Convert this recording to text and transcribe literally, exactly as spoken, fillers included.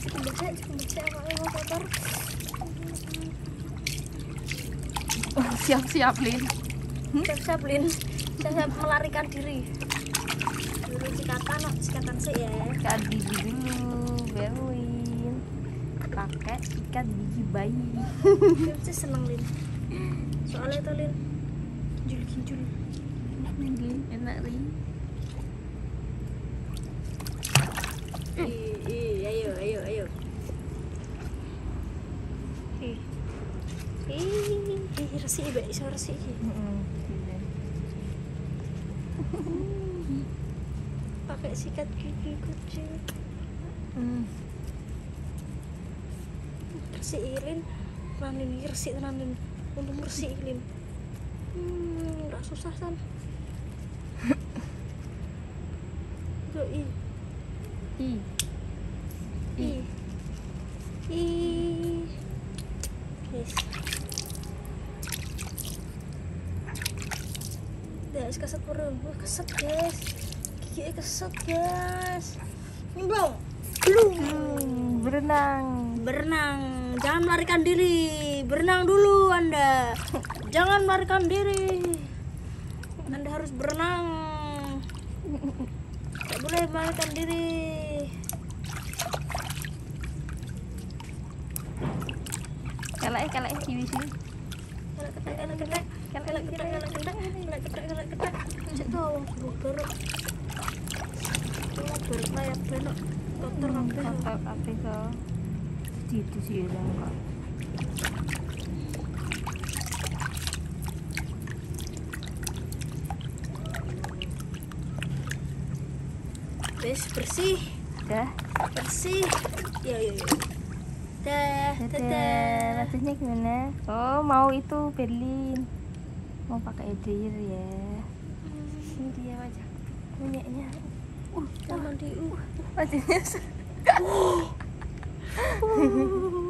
cukup besar, cukup besar apa yang kotor. Siap-siap, Lin. Siap-siap, Lin. Siap-siap melarikan diri. Dulu sikatan, no. Sikatan sih ya. Sikat gigi dulu, Berwin. Pakai sikat gigi bayi. Lin sih seneng, Lin. Soalnya itu, Lin, jul-jul. Lin, enak, Lin. Ih, ih, ayo, ayo, ayo. Ih. Ih, ih, resik, Mbak. Iso resik iki. Heeh. Pakai sikat gigi kucing. Hmm. Resik iki, Lin. Ranin iki resik tenan, Lin. Untung resik iki, Lin. Hmm, enggak susah san. Yo i. I. I. I. Guys. Guys, keset purun. Wah, keset, guys. Gigi keset, guys. Nyemplung. Belum. Hmm, berenang. Berenang. Jangan melarikan diri. Berenang dulu Anda. Jangan melarikan diri. Anda harus berenang. Tak boleh melarikan diri. Kelek, kelek kiwi sini. Kelek ketek, kelek ketek, kelek ketek, kelek ketek, kelek ketek, kelek ketek. Cek tuh wong suruh Oh, berkayak bener. Kotor kabeh. Kotor kabeh to. Gitu sih kok. Wes bersih. Dah. Bersih. Ya ya ya. Dah, Dadah. dadah. Rasanya gimana? Oh, mau itu Berlin. Mau pakai dryer ya. Ini dia wajah minyaknya. Uh, jangan di uh. Wajahnya. Uh.